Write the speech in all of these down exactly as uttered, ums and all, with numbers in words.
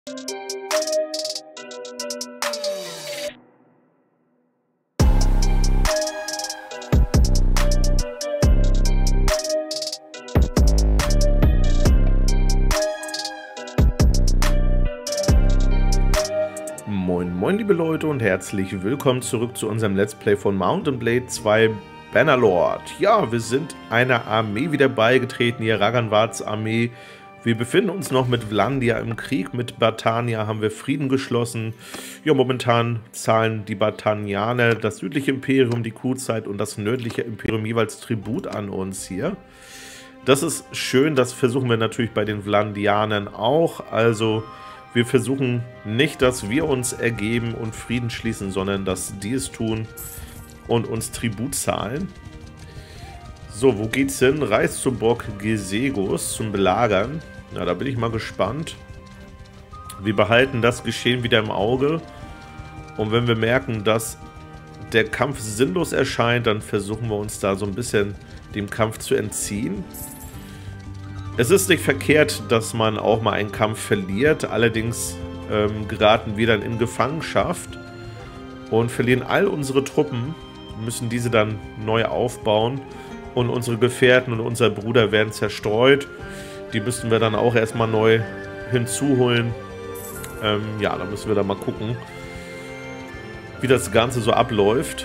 Moin moin liebe Leute und herzlich willkommen zurück zu unserem Let's Play von Mount and Blade zwei Bannerlord. Ja, wir sind einer Armee wieder beigetreten, hier Raganwards Armee. Wir befinden uns noch mit Vlandia im Krieg, mit Battania haben wir Frieden geschlossen. Ja, momentan zahlen die Battanianer, das südliche Imperium, die Kurzeit und das nördliche Imperium jeweils Tribut an uns hier. Das ist schön, das versuchen wir natürlich bei den Vlandianern auch, also wir versuchen nicht, dass wir uns ergeben und Frieden schließen, sondern dass die es tun und uns Tribut zahlen. So, wo geht's hin? Reist zu Burg Gesegos zum Belagern. Na, da bin ich mal gespannt. Wir behalten das Geschehen wieder im Auge. Und wenn wir merken, dass der Kampf sinnlos erscheint, dann versuchen wir uns da so ein bisschen dem Kampf zu entziehen. Es ist nicht verkehrt, dass man auch mal einen Kampf verliert, allerdings ähm, geraten wir dann in Gefangenschaft und verlieren all unsere Truppen, müssen diese dann neu aufbauen und unsere Gefährten und unser Bruder werden zerstreut. Die müssten wir dann auch erstmal neu hinzuholen. Ähm, ja, da müssen wir dann mal gucken, wie das Ganze so abläuft.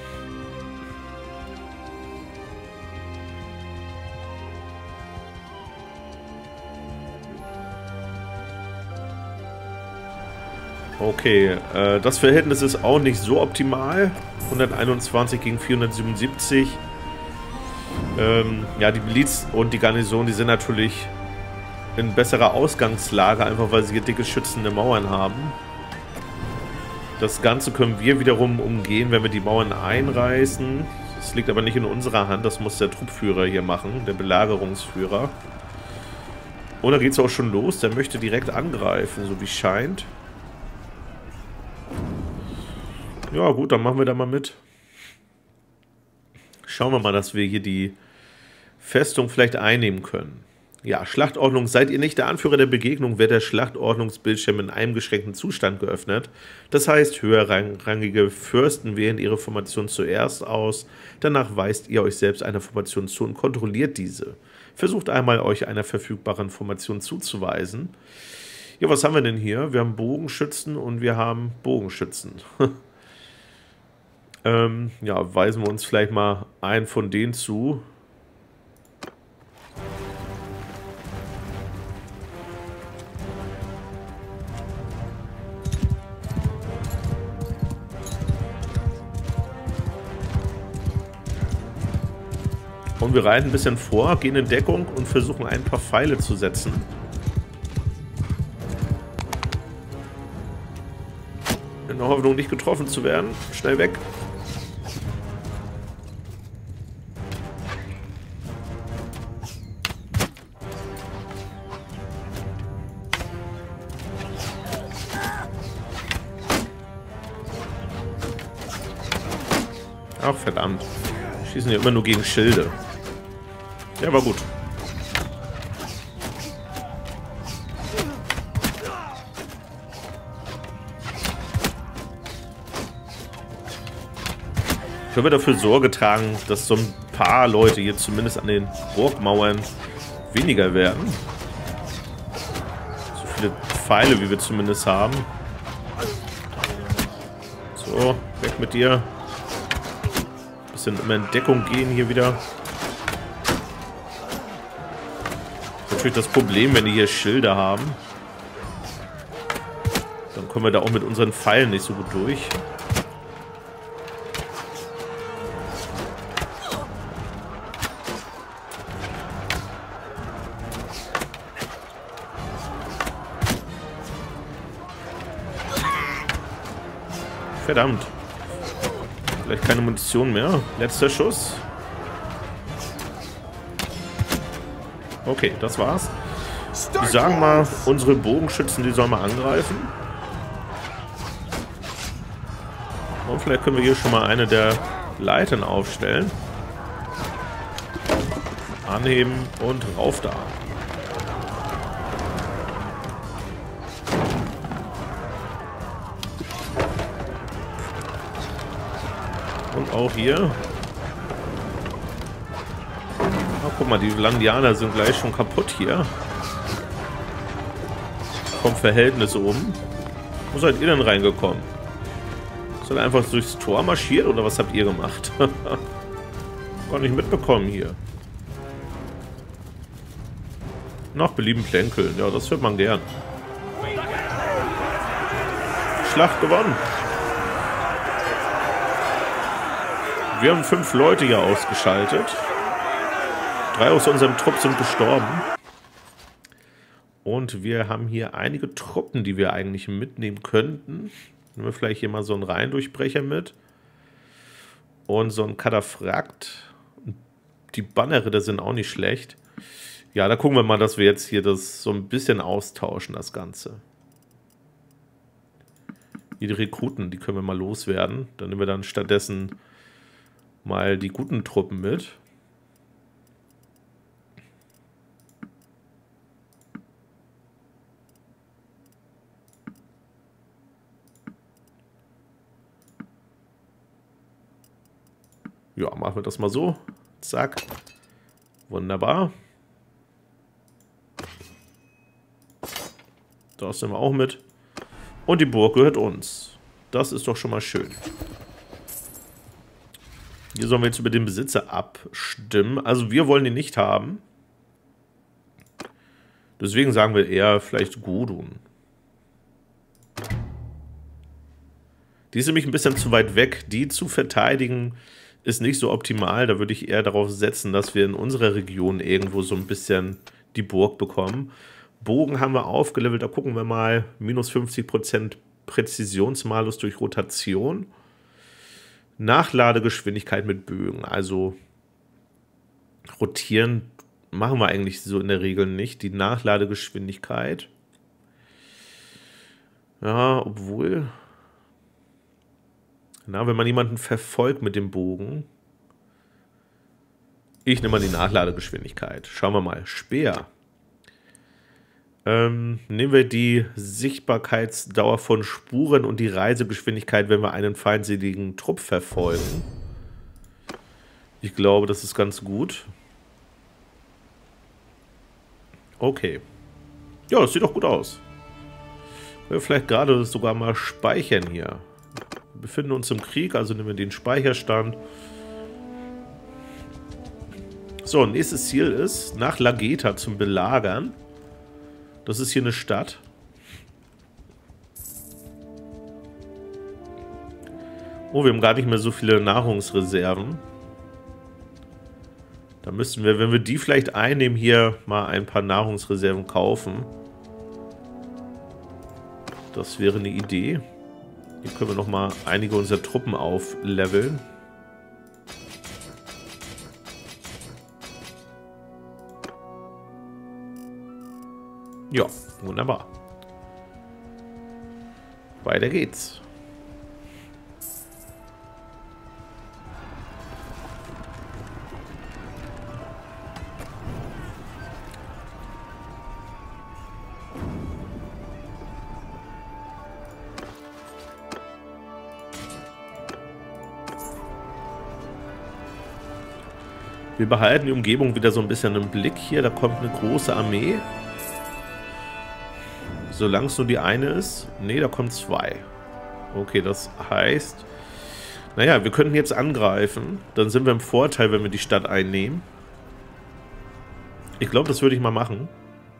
Okay, äh, das Verhältnis ist auch nicht so optimal. hunderteinundzwanzig gegen vierhundertsiebenundsiebzig. Ähm, ja, die Miliz und die Garnison, die sind natürlich in besserer Ausgangslage, einfach weil sie hier dicke schützende Mauern haben. Das Ganze können wir wiederum umgehen, wenn wir die Mauern einreißen. Das liegt aber nicht in unserer Hand, das muss der Truppführer hier machen, der Belagerungsführer. Und da geht es auch schon los, der möchte direkt angreifen, so wie es scheint. Ja gut, dann machen wir da mal mit. Schauen wir mal, dass wir hier die Festung vielleicht einnehmen können. Ja, Schlachtordnung. Seid ihr nicht der Anführer der Begegnung, wird der Schlachtordnungsbildschirm in einem beschränkten Zustand geöffnet. Das heißt, höherrangige Fürsten wählen ihre Formation zuerst aus. Danach weist ihr euch selbst eine Formation zu und kontrolliert diese. Versucht einmal, euch einer verfügbaren Formation zuzuweisen. Ja, was haben wir denn hier? Wir haben Bogenschützen und wir haben Bogenschützen. ähm, ja, weisen wir uns vielleicht mal einen von denen zu. Und wir reiten ein bisschen vor, gehen in Deckung und versuchen ein paar Pfeile zu setzen. In der Hoffnung, nicht getroffen zu werden. Schnell weg. Ach, verdammt. Schießen ja immer nur gegen Schilde. Ja, war gut. Können wir dafür Sorge tragen, dass so ein paar Leute hier zumindest an den Burgmauern weniger werden? So viele Pfeile, wie wir zumindest haben. So, weg mit dir. Bisschen immer in Deckung gehen hier wieder. Das ist natürlich das Problem, wenn die hier Schilde haben. Dann kommen wir da auch mit unseren Pfeilen nicht so gut durch. Verdammt. Vielleicht keine Munition mehr. Letzter Schuss. Okay, das war's. Ich sage mal, unsere Bogenschützen, die sollen mal angreifen. Und vielleicht können wir hier schon mal eine der Leitern aufstellen. Anheben und rauf da. Und auch hier. Oh, guck mal, die Landianer sind gleich schon kaputt hier. Vom Verhältnis oben. Wo seid ihr denn reingekommen? Seid ihr einfach durchs Tor marschiert oder was habt ihr gemacht? Gar nicht mitbekommen hier. Nach Belieben plänkeln. Ja, das hört man gern. Schlacht gewonnen. Wir haben fünf Leute hier ausgeschaltet. Drei aus unserem Trupp sind gestorben. Und wir haben hier einige Truppen, die wir eigentlich mitnehmen könnten. Nehmen wir vielleicht hier mal so einen Reihendurchbrecher mit. Und so ein Kataphract. Die Bannerritter sind auch nicht schlecht. Ja, da gucken wir mal, dass wir jetzt hier das so ein bisschen austauschen, das Ganze. Hier die Rekruten, die können wir mal loswerden. Dann nehmen wir dann stattdessen mal die guten Truppen mit. Ja, machen wir das mal so. Zack. Wunderbar. Das nehmen wir auch mit. Und die Burg gehört uns. Das ist doch schon mal schön. Hier sollen wir jetzt über den Besitzer abstimmen. Also wir wollen ihn nicht haben. Deswegen sagen wir eher vielleicht Gudrun. Die ist nämlich ein bisschen zu weit weg. Die zu verteidigen ist nicht so optimal. Da würde ich eher darauf setzen, dass wir in unserer Region irgendwo so ein bisschen die Burg bekommen. Bogen haben wir aufgelevelt. Da gucken wir mal. Minus fünfzig Prozent Präzisionsmalus durch Rotation. Nachladegeschwindigkeit mit Bögen. Also rotieren machen wir eigentlich so in der Regel nicht. Die Nachladegeschwindigkeit. Ja, obwohl... Na, wenn man jemanden verfolgt mit dem Bogen. Ich nehme mal die Nachladegeschwindigkeit. Schauen wir mal. Speer. Ähm, nehmen wir die Sichtbarkeitsdauer von Spuren und die Reisegeschwindigkeit, wenn wir einen feindseligen Trupp verfolgen. Ich glaube, das ist ganz gut. Okay. Ja, das sieht doch gut aus. Wir vielleicht gerade sogar mal speichern hier. Wir befinden uns im Krieg, also nehmen wir den Speicherstand. So, nächstes Ziel ist, nach Lageta zum Belagern. Das ist hier eine Stadt. Oh, wir haben gar nicht mehr so viele Nahrungsreserven. Da müssten wir, wenn wir die vielleicht einnehmen, hier mal ein paar Nahrungsreserven kaufen. Das wäre eine Idee. Hier können wir noch mal einige unserer Truppen aufleveln. Ja, wunderbar. Weiter geht's. Wir behalten die Umgebung wieder so ein bisschen im Blick hier. Da kommt eine große Armee. Solange es nur die eine ist. Ne, da kommen zwei. Okay, das heißt... Naja, wir könnten jetzt angreifen. Dann sind wir im Vorteil, wenn wir die Stadt einnehmen. Ich glaube, das würde ich mal machen.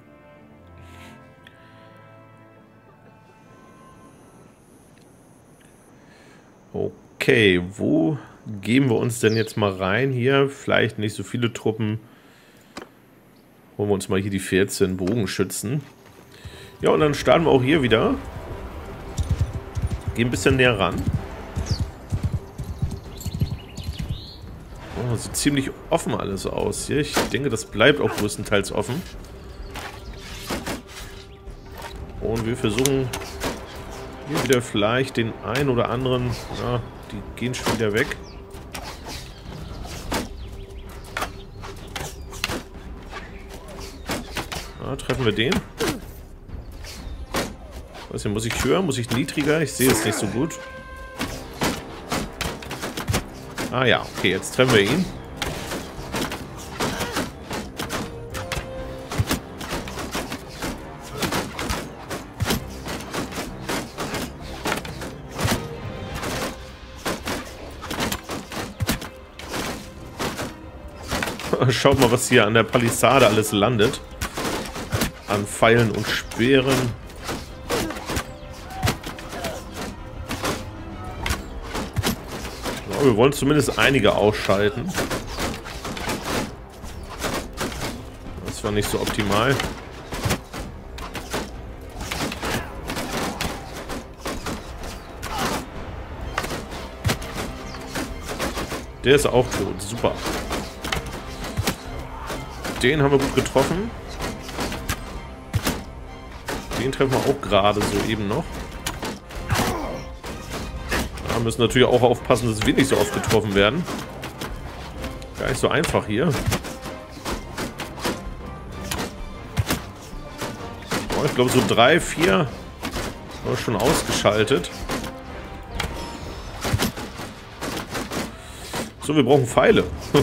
Okay, wo geben wir uns denn jetzt mal rein hier? Vielleicht nicht so viele Truppen. Holen wir uns mal hier die vierzehn Bogenschützen. Ja, und dann starten wir auch hier wieder. Gehen ein bisschen näher ran. Oh, sieht ziemlich offen alles aus hier. Ich denke, das bleibt auch größtenteils offen. Und wir versuchen hier wieder vielleicht den einen oder anderen... Ja, die gehen schon wieder weg. Ja, treffen wir den. Weiß nicht, muss ich höher? Muss ich niedriger? Ich sehe es nicht so gut. Ah ja, okay, jetzt treffen wir ihn. Schaut mal, was hier an der Palisade alles landet. An Pfeilen und Speeren. Ja, wir wollen zumindest einige ausschalten. Das war nicht so optimal. Der ist auch tot. Super. Den haben wir gut getroffen. Den treffen wir auch gerade so eben noch. Da müssen natürlich auch aufpassen, dass wir nicht so oft getroffen werden. Gar nicht so einfach hier. Oh, ich glaube so drei, vier haben wir schon ausgeschaltet. So, wir brauchen Pfeile.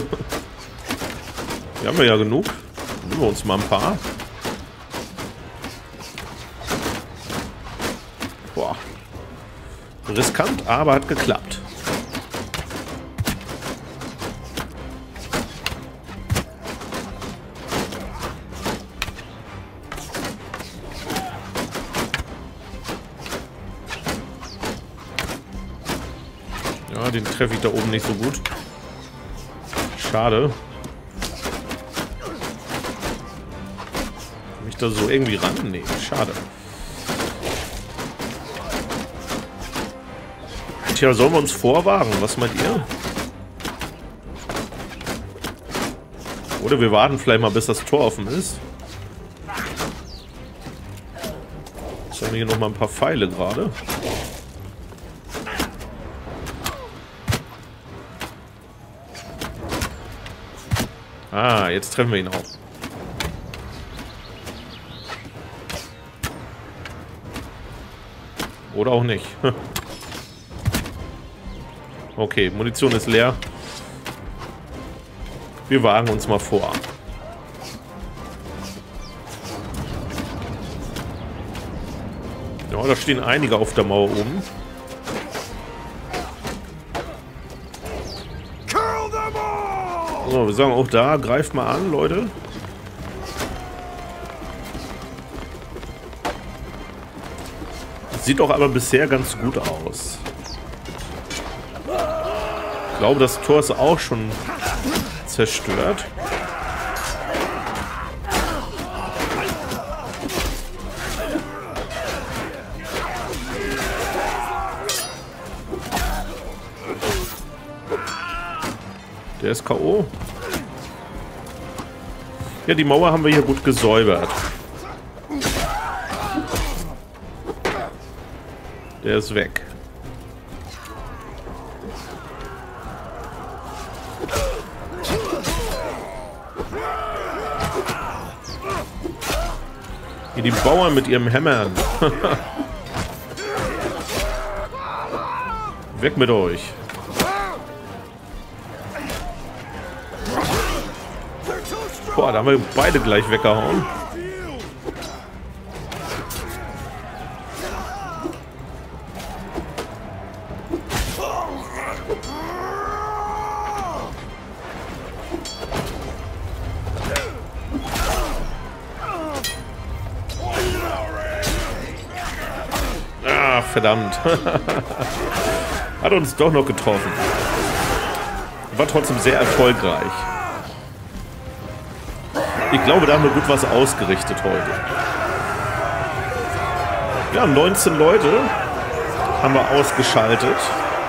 Die haben wir ja genug. Nehmen wir uns mal ein paar. Boah. Riskant, aber hat geklappt. Ja, den treffe ich da oben nicht so gut. Schade. Mich da so irgendwie ran? Nee, schade. Tja, sollen wir uns vorwagen? Was meint ihr? Oder wir warten vielleicht mal, bis das Tor offen ist. Jetzt haben wir hier noch mal ein paar Pfeile gerade. Ah, jetzt treffen wir ihn auch. Oder auch nicht. Okay, Munition ist leer. Wir wagen uns mal vor. Ja, da stehen einige auf der Mauer oben. So, wir sagen auch da, greift mal an, Leute. Sieht doch aber bisher ganz gut aus. Ich glaube, das Tor ist auch schon zerstört. Der ist K O. Ja, die Mauer haben wir hier gut gesäubert. Der ist weg. Hier die Bauern mit ihrem Hämmern. Weg mit euch. Boah, da haben wir beide gleich weggehauen. Ach, verdammt. Hat uns doch noch getroffen. War trotzdem sehr erfolgreich. Ich glaube, da haben wir gut was ausgerichtet heute. Ja, neunzehn Leute haben wir ausgeschaltet.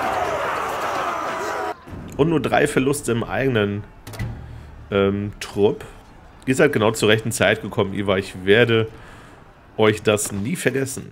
Und nur drei Verluste im eigenen ähm, Trupp. Ihr seid genau zur rechten Zeit gekommen, Eva. Ich werde euch das nie vergessen.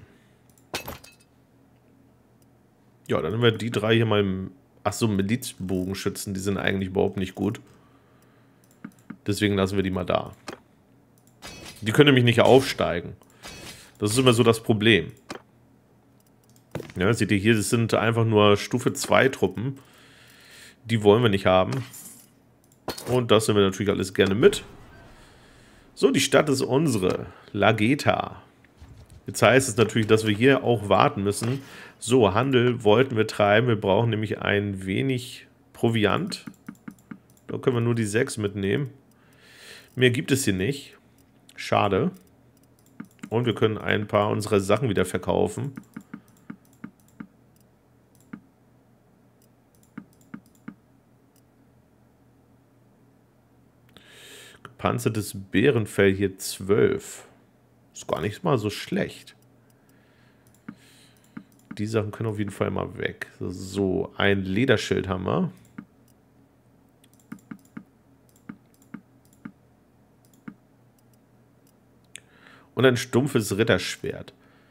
Ja, dann nehmen wir die drei hier mal im... Achso, Milizbogenschützen, die sind eigentlich überhaupt nicht gut. Deswegen lassen wir die mal da. Die können nämlich nicht aufsteigen. Das ist immer so das Problem. Ja, seht ihr hier, das sind einfach nur Stufe zwei Truppen. Die wollen wir nicht haben. Und das nehmen wir natürlich alles gerne mit. So, die Stadt ist unsere. Lageta. Jetzt heißt es natürlich, dass wir hier auch warten müssen. So, Handel wollten wir treiben. Wir brauchen nämlich ein wenig Proviant. Da können wir nur die sechs mitnehmen. Mehr gibt es hier nicht. Schade. Und wir können ein paar unserer Sachen wieder verkaufen. Gepanzertes Bärenfell hier zwölf. Ist gar nicht mal so schlecht. Die Sachen können auf jeden Fall mal weg. So, ein Lederschild haben wir. Und ein stumpfes Ritterschwert.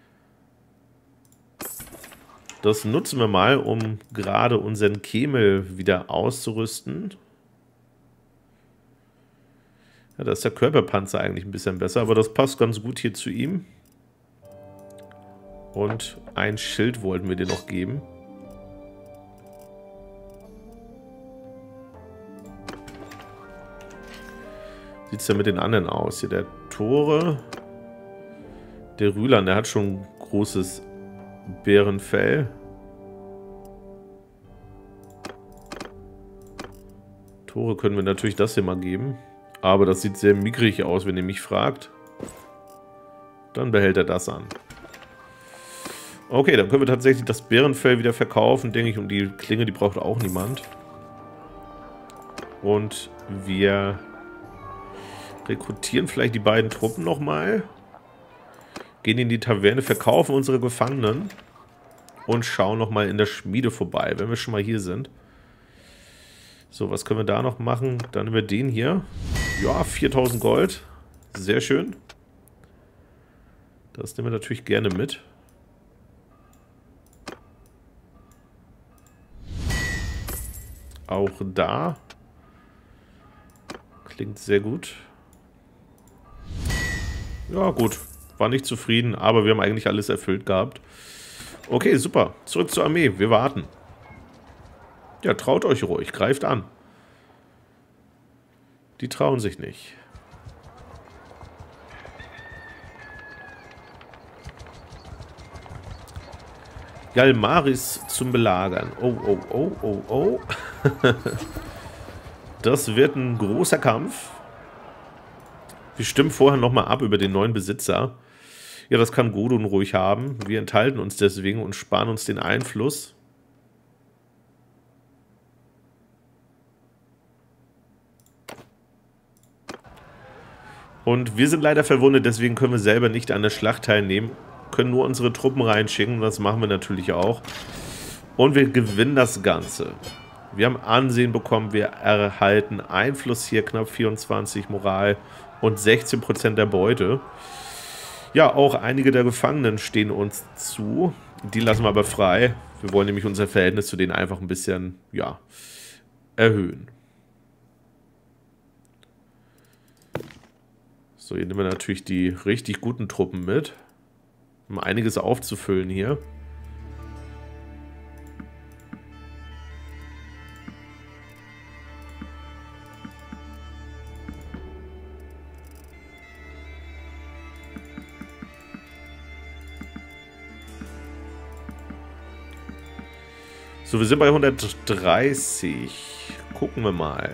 Das nutzen wir mal, um gerade unseren Kemel wieder auszurüsten. Ja, da ist der Körperpanzer eigentlich ein bisschen besser, aber das passt ganz gut hier zu ihm. Und ein Schild wollten wir dir noch geben. Sieht es denn mit den anderen aus? Hier der Tore. Der Rülan, der hat schon ein großes Bärenfell. Tore können wir natürlich das hier mal geben. Aber das sieht sehr mickrig aus, wenn ihr mich fragt. Dann behält er das an. Okay, dann können wir tatsächlich das Bärenfell wieder verkaufen, denke ich. Und die Klinge, die braucht auch niemand. Und wir rekrutieren vielleicht die beiden Truppen nochmal. Gehen in die Taverne, verkaufen unsere Gefangenen. Und schauen nochmal in der Schmiede vorbei, wenn wir schon mal hier sind. So, was können wir da noch machen? Dann nehmen wir den hier. Ja, viertausend Gold. Sehr schön. Das nehmen wir natürlich gerne mit. Auch da. Klingt sehr gut. Ja, gut. War nicht zufrieden, aber wir haben eigentlich alles erfüllt gehabt. Okay, super. Zurück zur Armee. Wir warten. Ja, traut euch ruhig. Greift an. Die trauen sich nicht. Jalmaris zum Belagern. Oh, oh, oh, oh, oh. Das wird ein großer Kampf. Wir stimmen vorher nochmal ab über den neuen Besitzer. Ja, das kann Godun ruhig haben. Wir enthalten uns deswegen und sparen uns den Einfluss. Und wir sind leider verwundet, deswegen können wir selber nicht an der Schlacht teilnehmen. Können nur unsere Truppen reinschicken, das machen wir natürlich auch. Und wir gewinnen das Ganze. Wir haben Ansehen bekommen, wir erhalten Einfluss hier, knapp vierundzwanzig Moral und sechzehn Prozent der Beute. Ja, auch einige der Gefangenen stehen uns zu. Die lassen wir aber frei. Wir wollen nämlich unser Verhältnis zu denen einfach ein bisschen, ja, erhöhen. So, hier nehmen wir natürlich die richtig guten Truppen mit. Um einiges aufzufüllen hier. So, wir sind bei hundertdreißig. Gucken wir mal.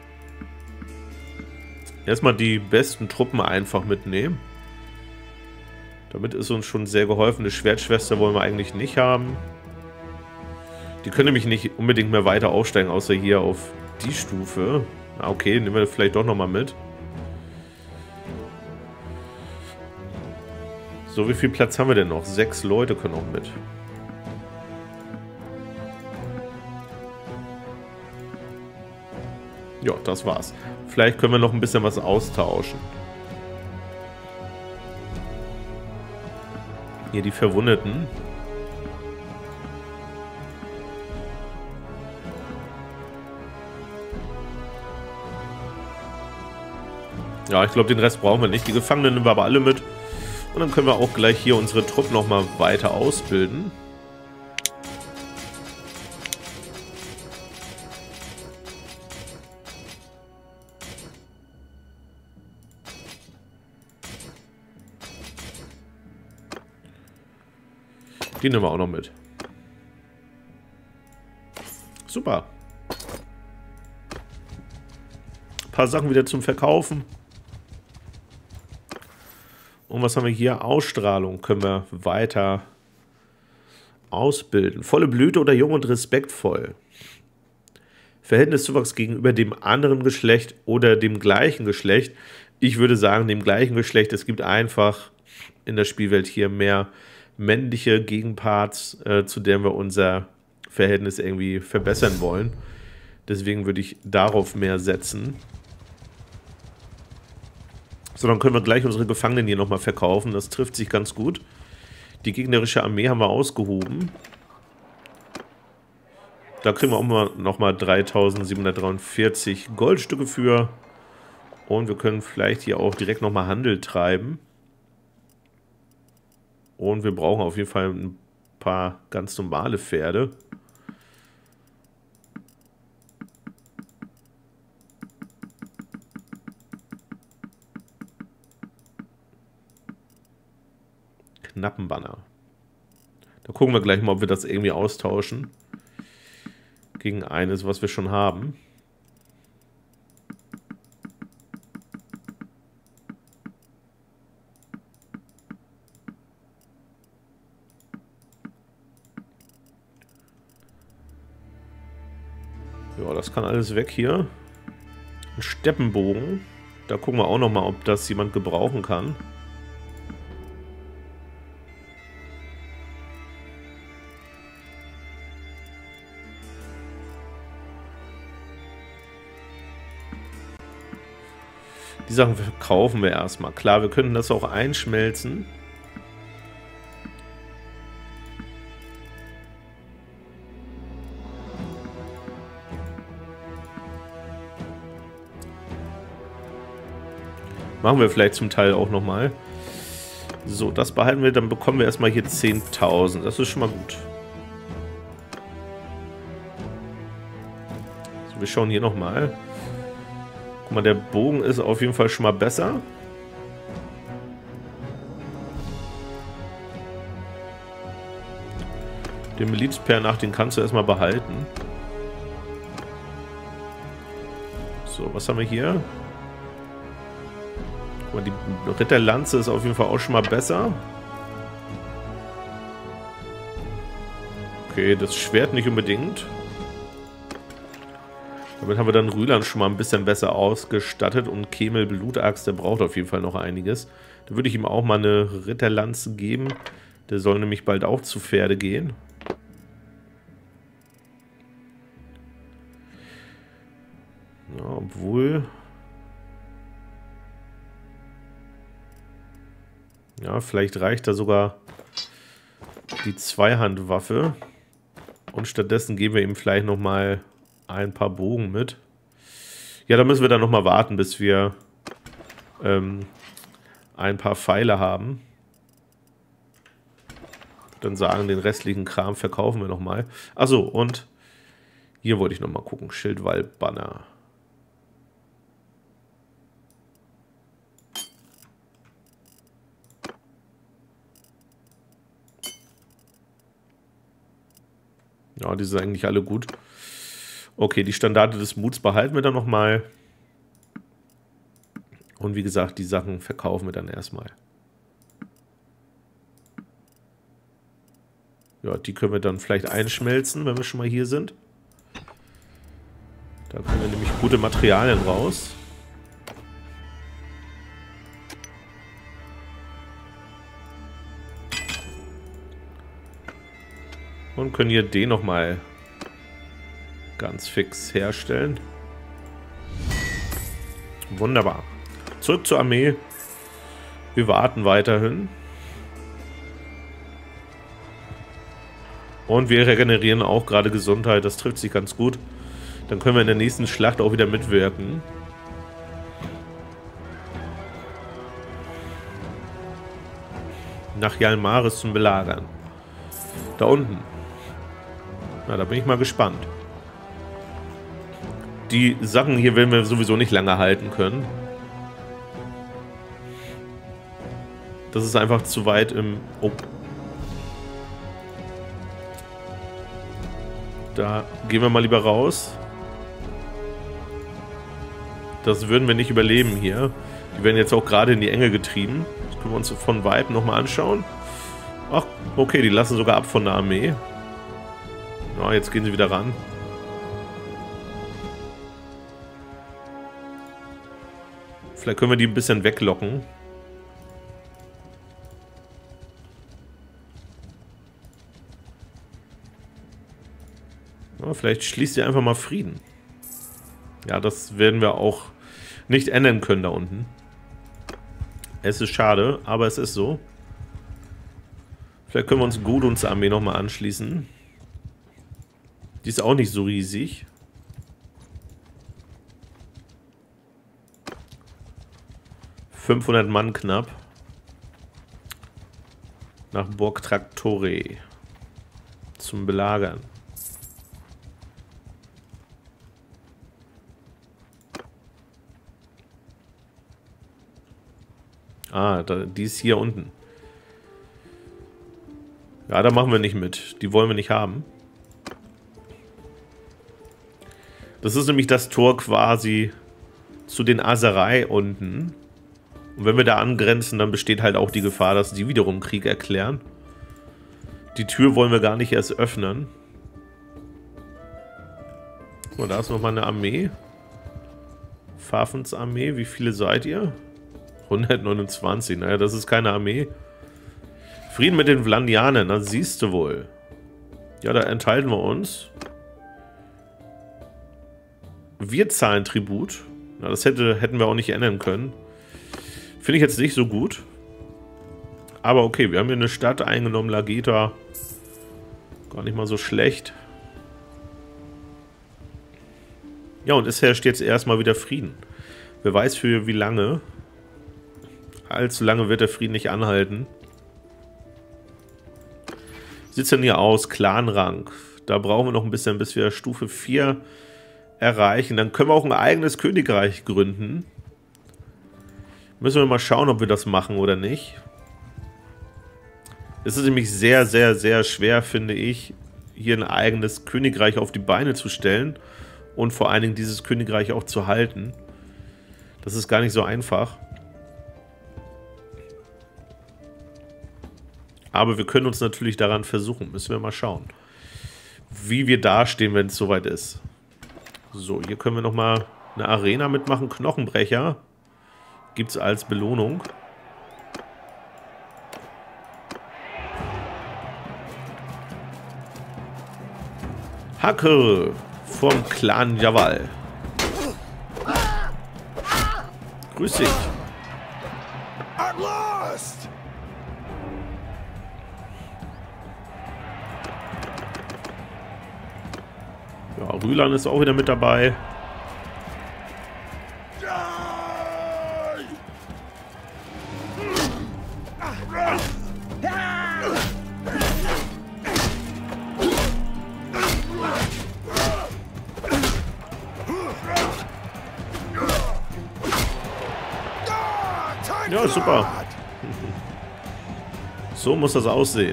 Erstmal die besten Truppen einfach mitnehmen. Damit ist uns schon sehr geholfen. Eine Schwertschwester wollen wir eigentlich nicht haben. Die können nämlich nicht unbedingt mehr weiter aufsteigen, außer hier auf die Stufe. Na okay, nehmen wir vielleicht doch nochmal mit. So, wie viel Platz haben wir denn noch? Sechs Leute können auch mit. Ja, das war's. Vielleicht können wir noch ein bisschen was austauschen. Hier die Verwundeten. Ja, ich glaube, den Rest brauchen wir nicht. Die Gefangenen nehmen wir aber alle mit. Und dann können wir auch gleich hier unsere Truppen nochmal weiter ausbilden. Die nehmen wir auch noch mit. Super. Ein paar Sachen wieder zum Verkaufen. Und was haben wir hier? Ausstrahlung können wir weiter ausbilden. Volle Blüte oder jung und respektvoll. Verhältniszuwachs gegenüber dem anderen Geschlecht oder dem gleichen Geschlecht. Ich würde sagen, dem gleichen Geschlecht. Es gibt einfach in der Spielwelt hier mehr männliche Gegenparts, äh, zu denen wir unser Verhältnis irgendwie verbessern wollen. Deswegen würde ich darauf mehr setzen. So, dann können wir gleich unsere Gefangenen hier nochmal verkaufen. Das trifft sich ganz gut. Die gegnerische Armee haben wir ausgehoben. Da kriegen wir auch mal nochmal dreitausendsiebenhundertdreiundvierzig Goldstücke für. Und wir können vielleicht hier auch direkt nochmal Handel treiben. Und wir brauchen auf jeden Fall ein paar ganz normale Pferde. Knappenbanner. Da gucken wir gleich mal, ob wir das irgendwie austauschen. Gegen eines, was wir schon haben. Ja, das kann alles weg hier. Ein Steppenbogen. Da gucken wir auch noch mal, ob das jemand gebrauchen kann. Die Sachen verkaufen wir erstmal. Klar, wir können das auch einschmelzen. Machen wir vielleicht zum Teil auch nochmal. So, das behalten wir. Dann bekommen wir erstmal hier zehntausend. Das ist schon mal gut. So, wir schauen hier nochmal. Guck mal, der Bogen ist auf jeden Fall schon mal besser. Den Milizperl den kannst du erstmal behalten. So, was haben wir hier? Guck mal, die Ritterlanze ist auf jeden Fall auch schon mal besser. Okay, das Schwert nicht unbedingt. Damit haben wir dann Rüland schon mal ein bisschen besser ausgestattet und Kemel Blutaxt, der braucht auf jeden Fall noch einiges. Da würde ich ihm auch mal eine Ritterlanze geben. Der soll nämlich bald auch zu Pferde gehen. Ja, obwohl... Ja, vielleicht reicht da sogar die Zweihandwaffe. Und stattdessen geben wir ihm vielleicht nochmal ein paar Bogen mit. Ja, da müssen wir dann nochmal warten, bis wir ähm, ein paar Pfeile haben. Dann sagen, den restlichen Kram verkaufen wir nochmal. Achso, und hier wollte ich nochmal gucken. Schildwallbanner. Ja, die sind eigentlich alle gut. Okay, die Standarte des Muts behalten wir dann nochmal. Und wie gesagt, die Sachen verkaufen wir dann erstmal. Ja, die können wir dann vielleicht einschmelzen, wenn wir schon mal hier sind. Da können wir nämlich gute Materialien raus. Und können hier den nochmal ganz fix herstellen. Wunderbar. Zurück zur Armee. Wir warten weiterhin. Und wir regenerieren auch gerade Gesundheit. Das trifft sich ganz gut. Dann können wir in der nächsten Schlacht auch wieder mitwirken. Nach Jalmaris zum Belagern. Da unten. Na, da bin ich mal gespannt. Die Sachen hier werden wir sowieso nicht lange halten können. Das ist einfach zu weit im... Oh. Da gehen wir mal lieber raus. Das würden wir nicht überleben hier. Die werden jetzt auch gerade in die Enge getrieben. Das können wir uns von Weitem nochmal anschauen. Ach, okay, die lassen sogar ab von der Armee. Na, jetzt gehen sie wieder ran. Vielleicht können wir die ein bisschen weglocken. Ja, vielleicht schließt ihr einfach mal Frieden. Ja, das werden wir auch nicht ändern können da unten. Es ist schade, aber es ist so. Vielleicht können wir uns Goduns Armee nochmal anschließen. Die ist auch nicht so riesig. fünfhundert Mann knapp. Nach Borg Traktore. Zum Belagern. Ah, da, die ist hier unten. Ja, da machen wir nicht mit. Die wollen wir nicht haben. Das ist nämlich das Tor quasi zu den Aserei unten. Und wenn wir da angrenzen, dann besteht halt auch die Gefahr, dass die wiederum Krieg erklären. Die Tür wollen wir gar nicht erst öffnen. Oh, da ist nochmal eine Armee. Fafens Armee, wie viele seid ihr? hundertneunundzwanzig, naja, das ist keine Armee. Frieden mit den Vlandianern, das siehst du wohl. Ja, da enthalten wir uns. Wir zahlen Tribut. Na, das hätte, hätten wir auch nicht ändern können. Finde ich jetzt nicht so gut. Aber okay, wir haben hier eine Stadt eingenommen, Lageta. Gar nicht mal so schlecht. Ja, und es herrscht jetzt erstmal wieder Frieden. Wer weiß für wie lange. Allzu lange wird der Frieden nicht anhalten. Wie sieht es denn hier aus? Clanrang. Da brauchen wir noch ein bisschen, bis wir Stufe vier erreichen. Dann können wir auch ein eigenes Königreich gründen. Müssen wir mal schauen, ob wir das machen oder nicht. Es ist nämlich sehr, sehr, sehr schwer, finde ich, hier ein eigenes Königreich auf die Beine zu stellen. Und vor allen Dingen dieses Königreich auch zu halten. Das ist gar nicht so einfach. Aber wir können uns natürlich daran versuchen. Müssen wir mal schauen, wie wir dastehen, wenn es soweit ist. So, hier können wir nochmal eine Arena mitmachen. Knochenbrecher gibt es als Belohnung. Hacke vom Clan Javal. Grüß dich. Ja, Rülan ist auch wieder mit dabei. Ja, super. So muss das aussehen.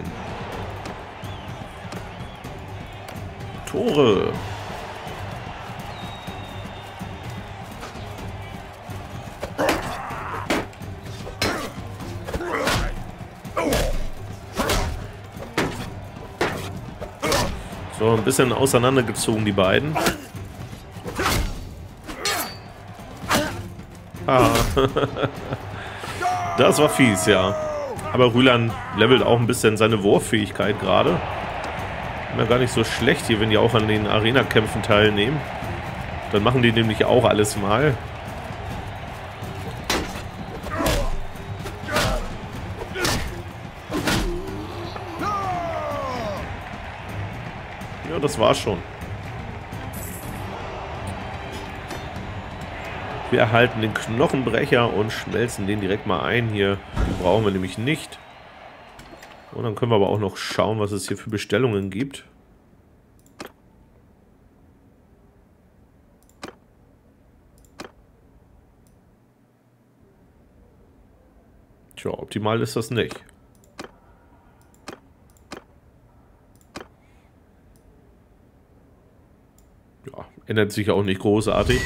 Tore. So, ein bisschen auseinandergezogen, die beiden. Ah. Das war fies, ja. Aber Rülan levelt auch ein bisschen seine Wurffähigkeit gerade. Ja, gar nicht so schlecht hier, wenn die auch an den Arena-Kämpfen teilnehmen. Dann machen die nämlich auch alles mal. Ja, das war's schon. Wir erhalten den Knochenbrecher und schmelzen den direkt mal ein hier. Den brauchen wir nämlich nicht. Und dann können wir aber auch noch schauen, was es hier für Bestellungen gibt. Tja, optimal ist das nicht. Ändert sich auch nicht großartig.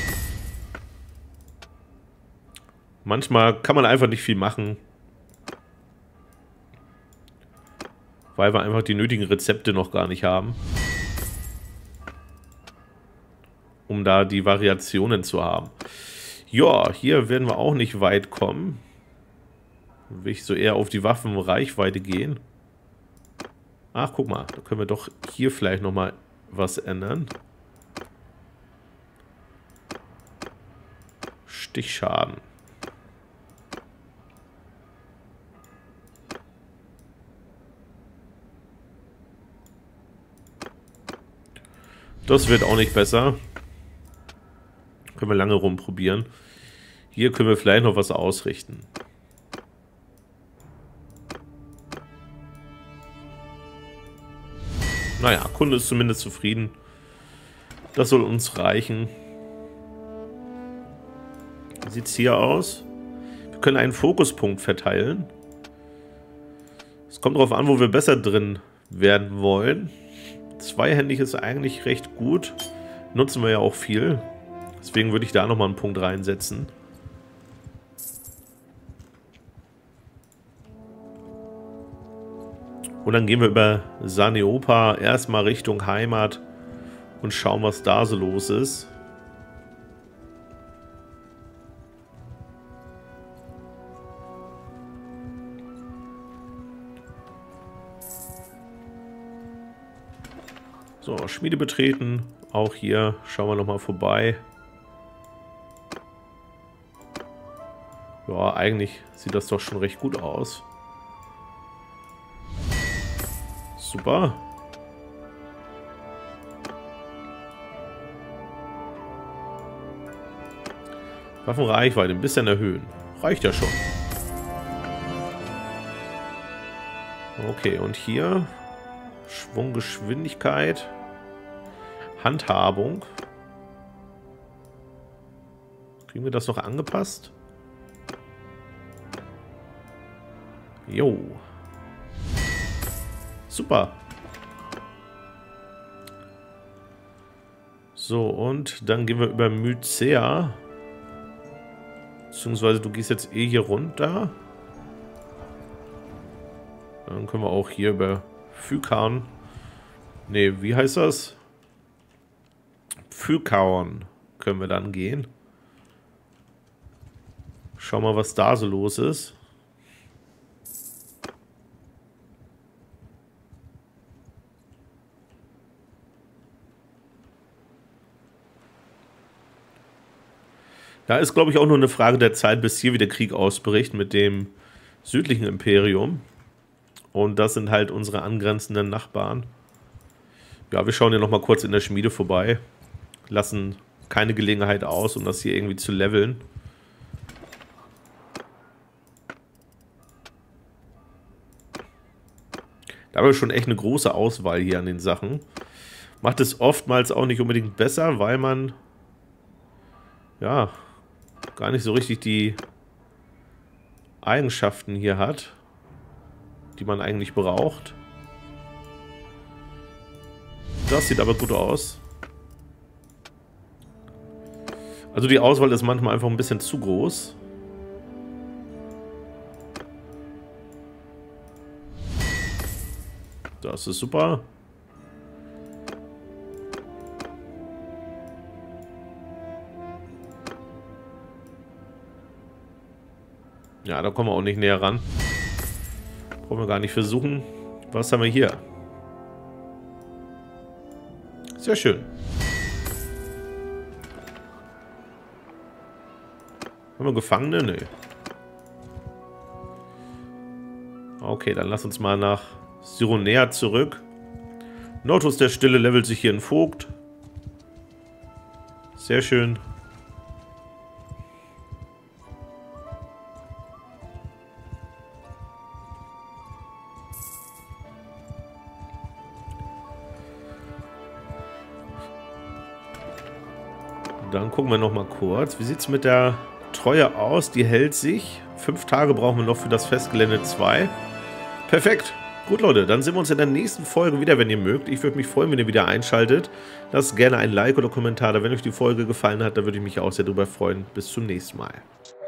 Manchmal kann man einfach nicht viel machen, weil wir einfach die nötigen Rezepte noch gar nicht haben, um da die Variationen zu haben. Ja, hier werden wir auch nicht weit kommen. Will ich so eher auf die Waffenreichweite gehen. Ach, guck mal, da können wir doch hier vielleicht nochmal was ändern. Stichschaden. Das wird auch nicht besser. Können wir lange rumprobieren. Hier können wir vielleicht noch was ausrichten. Naja, Kunde ist zumindest zufrieden. Das soll uns reichen. Wie sieht es hier aus? Wir können einen Fokuspunkt verteilen. Es kommt darauf an, wo wir besser drin werden wollen. Zweihändig ist eigentlich recht gut. Nutzen wir ja auch viel. Deswegen würde ich da nochmal einen Punkt reinsetzen. Und dann gehen wir über Saneopa erstmal Richtung Heimat und schauen, was da so los ist. So, Schmiede betreten. Auch hier schauen wir nochmal vorbei. Ja, eigentlich sieht das doch schon recht gut aus. Super. Waffenreichweite ein bisschen erhöhen. Reicht ja schon. Okay, und hier Schwunggeschwindigkeit. Handhabung. Kriegen wir das noch angepasst? Jo. Super. So, und dann gehen wir über Mycea. Beziehungsweise du gehst jetzt eh hier runter. Dann können wir auch hier über Phykaon. Ne, wie heißt das? Phykaon können wir dann gehen. Schauen wir mal, was da so los ist. Da ist, glaube ich, auch nur eine Frage der Zeit, bis hier wieder Krieg ausbricht mit dem südlichen Imperium. Und das sind halt unsere angrenzenden Nachbarn. Ja, wir schauen hier nochmal kurz in der Schmiede vorbei. Lassen keine Gelegenheit aus, um das hier irgendwie zu leveln. Da haben wir schon echt eine große Auswahl hier an den Sachen. Macht es oftmals auch nicht unbedingt besser, weil man ja gar nicht so richtig die Eigenschaften hier hat, die man eigentlich braucht. Das sieht aber gut aus. Also die Auswahl ist manchmal einfach ein bisschen zu groß. Das ist super. Ja, da kommen wir auch nicht näher ran. Brauchen wir gar nicht versuchen. Was haben wir hier? Sehr schön. Haben wir Gefangene? Nee. Okay, dann lass uns mal nach Sironea zurück. Notus der Stille levelt sich hier in Vogt. Sehr schön. Dann gucken wir noch mal kurz. Wie sieht es mit der Treue aus? Die hält sich. Fünf Tage brauchen wir noch für das Festgelände zwei. Perfekt. Gut, Leute, dann sehen wir uns in der nächsten Folge wieder, wenn ihr mögt. Ich würde mich freuen, wenn ihr wieder einschaltet. Lasst gerne ein Like oder Kommentar da, wenn euch die Folge gefallen hat. Da würde ich mich auch sehr drüber freuen. Bis zum nächsten Mal.